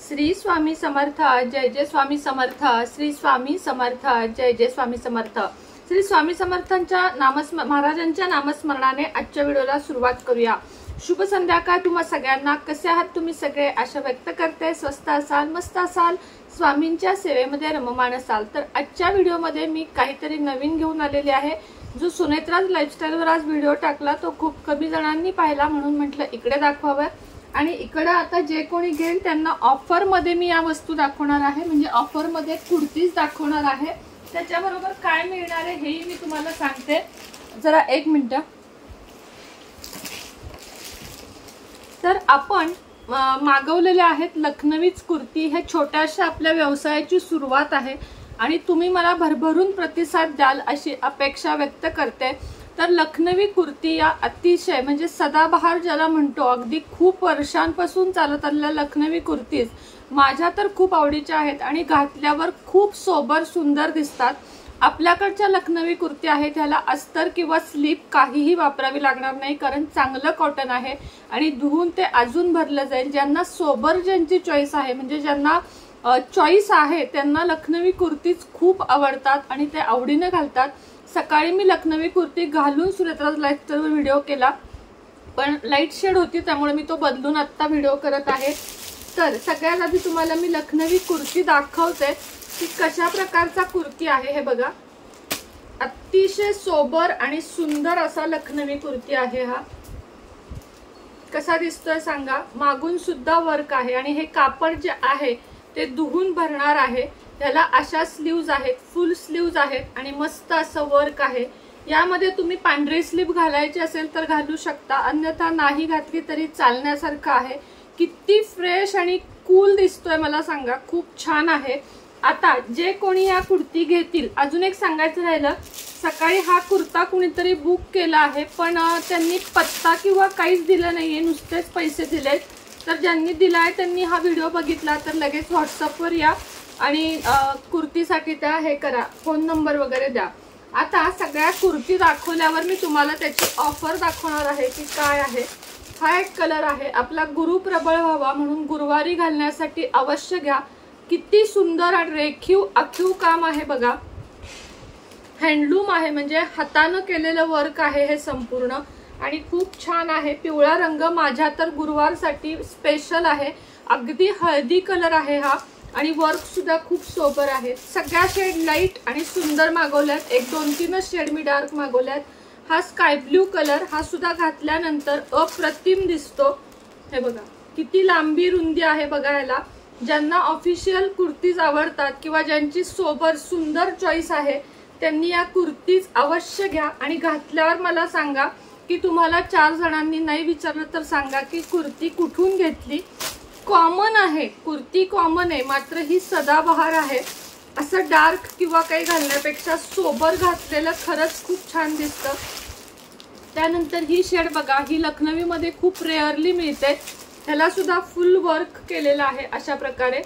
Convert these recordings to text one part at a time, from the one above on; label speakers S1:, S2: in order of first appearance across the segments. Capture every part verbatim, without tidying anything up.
S1: श्री स्वामी समर्थ जय जय स्वामी समर्थ श्री स्वामी समर्थ जय जय स्वामी समर्थ श्री स्वामी समर्थांच्या नामस्म महाराजांच्या नामस्मरणाने आजच्या व्हिडिओला सुरुवात करूया। शुभ संध्याकाळ तुम्हा सगळ्यांना। कसे आहात तुम्ही सगळे? आशा व्यक्त करते स्वस्त असाल, मस्त असाल, स्वामींच्या सेवेमध्ये रममाण असाल। तर आजच्या व्हिडिओमध्ये मी काहीतरी नवीन घेऊन आलेले आहे। जो सुनेत्राज लाईफस्टाईलवर आज व्हिडिओ टाकला तो खूप कमी जणांनी पाहिला, म्हणून म्हटलं इकडे दाखवावं। आणि इकडे आता जे कोणी घेईल त्यांना ऑफर मध्ये मी या वस्तू दाखवणार आहे, म्हणजे ऑफर मध्ये कुर्तीज दाखवणार आहे। त्याच्याबरोबर काय मिळणार आहे हेही मी तुम्हाला सांगते। जरा एक मिनिट। तर आपण मागवलेले आहेत लखनवीच कुर्ती। हे छोट्याशा आपल्या व्यवसायाची सुरुवात आहे आणि तुम्ही मला भरभरून प्रतिसाद द्याल अशी अपेक्षा व्यक्त करते। तर लखनवी कुर्ती या अतिशय म्हणजे सदाबहार ज्याला म्हणतो, अगदी खूप वर्षांपासून चालत आलेल्या लखनवी कुर्तीज माझ्या तर खूप आवडीच्या आहेत आणि घातल्यावर खूप सोबर सुंदर दिसतात। आपल्याकडच्या लखनवी कुर्ती आहेत त्याला अस्तर किंवा स्लीप काहीही वापरावी लागणार नाही, कारण चांगलं कॉटन आहे आणि धुवून ते अजून भरलं जाईल। ज्यांना सोबर ज्यांची चॉईस आहे, म्हणजे ज्यांना चॉईस आहे, त्यांना लखनवी कुर्तीज खूप आवडतात आणि ते आवडीने घालतात। सकाळी मी लखनवी कुर्ती घालून सुनेत्राज लाईफस्टाईलवर व्हिडिओ केला, पण लाईट शेड होती त्यामुळे मी तो बदलून आता व्हिडिओ करत आहे। तर सगळ्यात आधी तुम्हाला मी लखनवी कुर्ती दाखवते की कशा प्रकारचा कुर्ती आहे। हे बघा, अतिशय सोबर आणि सुंदर असा लखनवी कुर्ती आहे। हा कसा दिसतोय सांगा? मागून सुद्धा वर्क आहे आणि हे कापड जे आहे ते धुवून भरणार आहे। याला अशा स्लीव्ज आहेत, फुल स्लीव्ज आहेत आणि मस्त असं वर्क आहे। यामध्ये तुम्ही पांढरी स्लीव घालायची असेल तर घालू शकता, अन्यथा नाही घातली तरी चालण्यासारखं आहे। किती फ्रेश आणि कूल दिसतोय मला सांगा, खूप छान आहे। आता जे कोणी या कुर्ती घेतील, अजून एक सांगायचं राहिलं, सकाळी हा कुर्ता कुणीतरी बुक केला आहे पण त्यांनी पत्ता किंवा काहीच दिलं नाहीये, नुसतेच पैसे दिलेत। तर ज्यांनी दिलाय त्यांनी हा व्हिडिओ बघितला तर लगेच व्हॉट्सअपवर या आणि कुर्तीसाठी त्या हे करा, फोन नंबर वगैरे द्या। आता सगळ्या कुर्ती दाखवल्यावर मी तुम्हाला त्याची ऑफर दाखवणार आहे की काय आहे। हा एक कलर आहे, आपला गुरु प्रबळ व्हावा म्हणून गुरुवारी घालण्यासाठी अवश्य घ्या। किती सुंदर आणि रेखीव आखीव काम आहे बघा, हँडलूम आहे, म्हणजे हाताने केलेलं वर्क आहे हे संपूर्ण आणि खूप छान आहे। पिवळा रंग माझ्या तर गुरुवारसाठी स्पेशल आहे, अगदी हळदी कलर आहे हा आणि वर्क सुद्धा खूप सोबर आहे। सगळ्या शेड लाईट आणि सुंदर मागवल्यात, एक दोन तीनच शेड मी डार्क मागवल्यात। हा स्काय ब्ल्यू कलर, हा सुद्धा घातल्यानंतर अप्रतिम दिसतो। हे बघा किती लांबी रुंदी आहे बघा याला। ज्यांना ऑफिशियल कुर्तीज आवडतात किंवा ज्यांची सोबर सुंदर चॉईस आहे त्यांनी या कुर्तीज अवश्य घ्या आणि घातल्यावर मला सांगा की तुम्हाला चार जणांनी नाही विचारलं तर सांगा की कुर्ती कुठून घेतली। कॉमन आहे कुर्ती, कॉमन आहे, मात्र ही सदाबहार आहे। असं डार्क किंवा काही घालण्यापेक्षा सोबर घातलेलं खरंच खूप छान दिसतं। त्यानंतर ही शेड बघा, ही लखनवी मध्ये खूप रेअरली मिळते। ह्याला सुद्धा फुल वर्क केलेलं आहे अशा प्रकारे,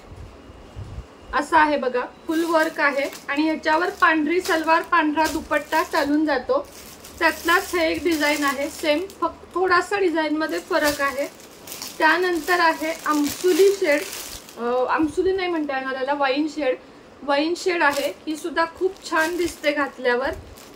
S1: असं आहे बघा, फुल वर्क आहे आणि ह्याच्यावर पांढरी सलवार, पांढरा दुपट्टा चालून जातो। त्यातलाच हे एक डिझाईन आहे सेम, फक्त थोडासा डिझाईन मध्ये फरक आहे। त्यानंतर आहे आमसुली शेड, आमसुली नाही म्हणता येणार याला, वाईन शेड, वाईन शेड आहे। ही सुद्धा खूप छान दिसते घातल्यावर।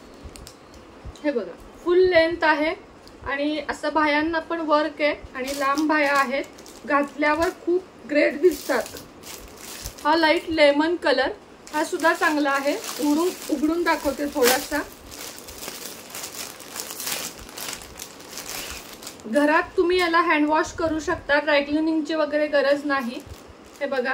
S1: हे बघा फुल लेंथ आहे आणि असं बाह्यांना पण वर्क आहे आणि लांब बाह्या आहेत, घातल्यावर खूप ग्रेट दिसतात। हा लाईट लेमन कलर, हा सुद्धा चांगला आहे। उघडून उघडून दाखवते थोडासा। घरात तुम्ही याला हँड वॉश करू शकता, ड्राय क्लिनिंगची वगैरे गरज नाही। हे बघा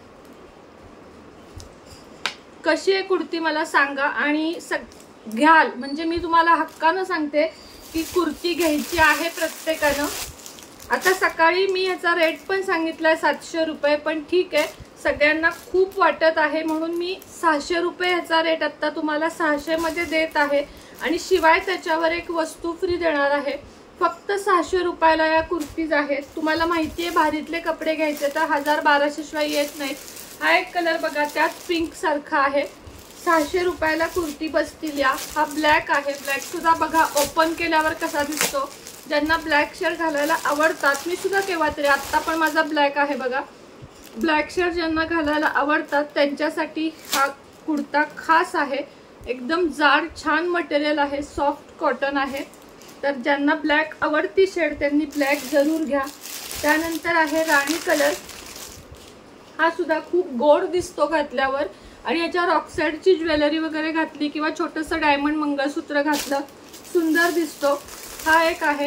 S1: कशी आहे कुर्ती मला सांगा आणि घ्याल, म्हणजे मी तुम्हाला हक्कानं सांगते की कुर्ती घ्यायची आहे प्रत्येकानं। आता सकाळी मी याचा रेट पण सांगितलाय सातशे रुपये, पण ठीक आहे, सगळ्यांना खूप वाटत आहे म्हणून मी सहाशे रुपये ह्याचा रेट आता तुम्हाला सहाशे मध्ये देत आहे आणि शिवाय त्याच्यावर एक वस्तू फ्री देणार आहे। फक्त सहाशे रुपयाला या कुर्तीज आहेत। तुम्हाला माहिती आहे भारीतले कपडे घ्यायचे तर हजार बाराशे शिवाय येत नाहीत। हा एक कलर बघा, त्यात पिंक सारखा आहे, सहाशे रुपयाला कुर्ती बसतील या। हा ब्लॅक आहे, ब्लॅक सुद्धा बघा ओपन केल्यावर कसा दिसतो। ज्यांना ब्लॅक शेड घालायला आवडतात, मी सुद्धा केव्हा तरी, आता पण माझा ब्लॅक आहे बघा, ब्लॅक शर्ट ज्यांना घालायला आवडतात त्यांच्यासाठी हा कुर्ता खास आहे। एकदम जाड छान मटेरियल आहे, सॉफ्ट कॉटन आहे। तर ज्यांना ब्लॅक आवडती शेड त्यांनी ब्लॅक जरूर घ्या। त्यानंतर आहे राणी कलर, हा सुद्धा खूप गोड दिसतो घातल्यावर आणि याच्या रॉकसेटची ज्वेलरी वगैरे घातली किंवा छोटंसं डायमंड मंगळसूत्र घातलं सुंदर दिसतो। हा एक आहे।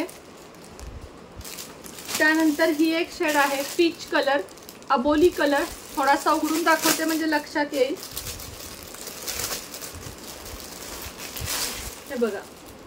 S1: त्यानंतर ही एक शेड आहे पीच कलर, अबोली कलर, थोडासा उघडून दाखवते म्हणजे लक्षात येईल। हे बघा,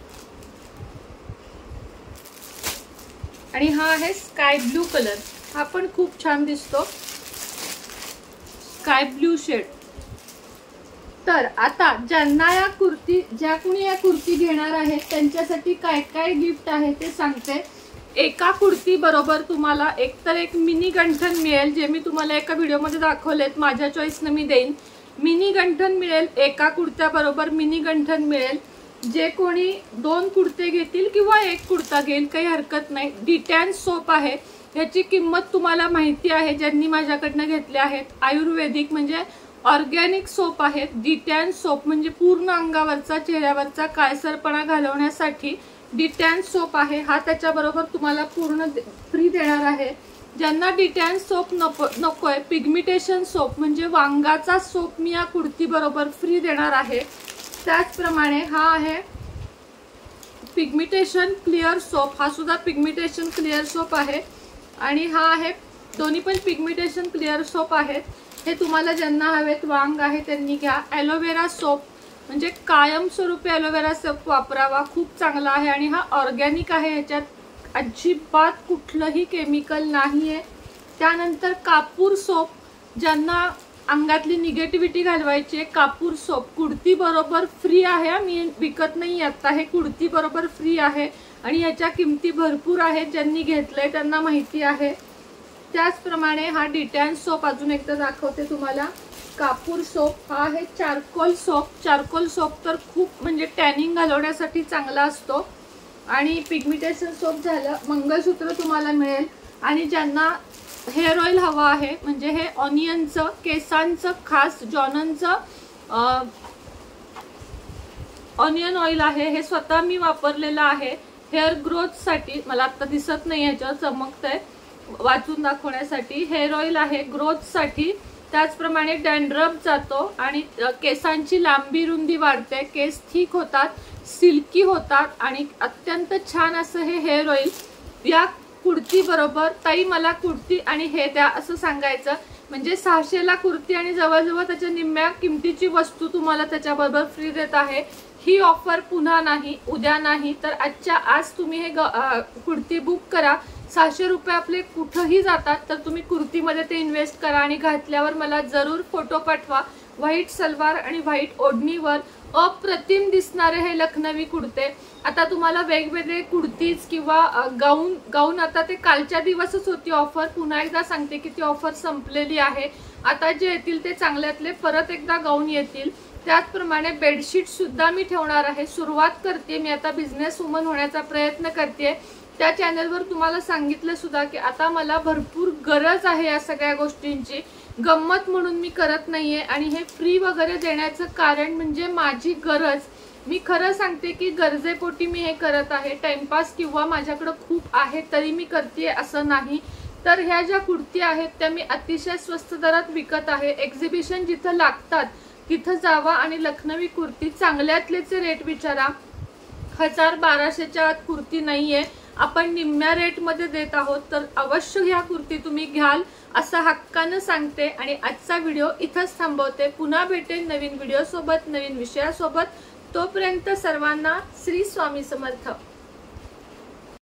S1: आणि हा आहे स्काय ब्लू कलर, हा पण खूप छान दिसतो, स्काय ब्लू शेड। तर आता ज्यांना या कुर्ती ज्या कोणी या कुर्ती घेणार आहेत त्यांच्यासाठी काय काय गिफ्ट आहे ते सांगते। एका कुर्ती बरोबर तुम्हाला एकतर एक मिनी गंठन मिळेल, जे मी तुम्हाला एका व्हिडिओमध्ये दाखवलेत, माझ्या चॉईसने मी देईन। मिनी गंठन मिळेल, एका कुर्त्याबरोबर मिनी गंठन मिळेल। जे कोणी दोन कुर्ते घेतील किंवा एक कुर्ता घेईल काही हरकत नाही। डिटॅन सोप आहे, याची किंमत तुम्हाला माहिती आहे ज्यांनी माझ्याकडनं घेतले आहेत। आयुर्वेदिक म्हणजे ऑर्गॅनिक सोप आहेत। डिटॅन सोप म्हणजे पूर्ण अंगावरचा चेहऱ्यावरचा काळसरपणा घालवण्यासाठी डिटॅन सोप आहे, हा त्याच्याबरोबर तुम्हाला पूर्ण फ्री देणार आहे। ज्यांना डिटॅन सोप नको नकोय, पिगमिटेशन सोप म्हणजे वांगाचा सोप मी या कुर्ती बरोबर फ्री देणार आहे। त्याचप्रमाणे हा आहे पिगमिटेशन क्लिअर सोप, हा सुद्धा पिगमिटेशन क्लिअर सोप आहे आणि हा आहे, दोन्ही पण पिगमिटेशन क्लिअर सोप आहेत। हे तुम्हाला ज्यांना हवेत वांग आहे त्यांनी घ्या। ॲलोवेरा सोप म्हणजे कायमस्वरूपी ॲलोवेरा सोप वापरावा, खूप चांगला आहे आणि हा ऑर्गॅनिक आहे, ह्याच्यात अजिबात कुठलंही केमिकल नाही आहे। त्यानंतर कापूर सोप, ज्यांना अंगातली निगेटिव्हिटी घालवायची, कापूर सोप कुर्ती बरोबर फ्री आहे, मी विकत नाही आता, हे कुर्ती बरोबर फ्री आहे आणि याच्या किमती भरपूर आहेत, ज्यांनी घेतलंय त्यांना माहिती आहे। त्याचप्रमाणे हा डिटॅन सोप अजून एकदा दाखवते तुम्हाला, कापूर सोप, हा आहे चारकोल सोप। चारकोल सोप तर खूप म्हणजे टॅनिंग घालवण्यासाठी चांगला असतो आणि पिगमिटेशन सोप झालं। मंगळसूत्र तुम्हाला मिळेल आणि ज्यांना हेअर ऑइल हवा आहे म्हणजे हे ऑनियनचं केसांचं खास जॉननचं ऑनियन ऑइल आहे, हे स्वतः मी वापरलेलं आहे हेअर ग्रोथ साठी। मला आता दिसत नाही याच्यावर चमकतंय, वाचून दाखवण्यासाठी। हेअर ऑइल आहे ग्रोथ साठी, त्याचप्रमाणे डॅन्ड्रफ जातो आणि केसांची लांबी रुंदी वाढते, केस थिक होतात, सिल्की होतात आणि अत्यंत छान असं हे हेअर ऑइल या कुर्ती बरोबर। ताई मला कुर्ती आणि हे द्या असं सांगायचं म्हणजे सहाशे ला कुर्ती आणि जवळजवळ त्याच्या निम्म्या किमतीची वस्तू तुम्हाला त्याच्याबरोबर फ्री देत आहे। ही ऑफर पुन्हा नाही, उद्या नाही, तर आजच्या आज तुम्ही हे कुर्ती बुक करा। सहाशे रुपये आपले कुठंही जातात, तर तुम्ही कुर्तीमध्ये ते इन्व्हेस्ट करा आणि घातल्यावर मला जरूर फोटो पाठवा। व्हाईट सलवार आणि व्हाईट ओढणीवर अप्रतिम दिसणारे हे लखनवी कुर्ते। आता तुम्हाला वेगवेगळे कुर्तीज किंवा गाऊन गाऊन आता ते कालच्या दिवसच होती ऑफर, पुन्हा एकदा सांगते की ती ऑफर संपलेली आहे। आता जे येतील ते चांगल्यातले परत एकदा गाऊन येतील। त्याचप्रमाणे बेडशीट सुद्धा मी ठेवणार आहे, सुरुवात करते मी आता, बिझनेस वुमन होण्याचा प्रयत्न करते। त्या चॅनलवर तुम्हाला सांगितलं सुद्धा की आता मला भरपूर गरज आहे या सगळ्या गोष्टींची, गंमत म्हणून मी करत नाहीये आणि हे फ्री वगैरे देण्याचं कारण म्हणजे माझी गरज। मी खरं सांगते की गरजेपोटी मी हे करत आहे, टाइमपास किंवा माझ्याकडे खूप आहे तरी मी करते असं नाही। तर ह्या ज्या कुर्ती आहेत त्या मी अतिशय स्वस्त दरात विकत आहे। एक्झिबिशन जिथं लागतात तिथं जावा आणि लखनवी कुर्ती चांगल्यातलेचे रेट विचारा। हजार बाराशेच्या आत कुर्ती नाहीये, आपण निम्म्या रेट मध्ये देत आहोत, तर अवश्य ह्या कुर्ती तुम्ही घ्याल असं हक्कानं सांगते आणि आजचा व्हिडिओ इथंच थांबवते। पुन्हा भेटेन नवीन व्हिडिओ सोबत, नवीन विषयासोबत। तोपर्यंत सर्वांना श्री स्वामी समर्थ।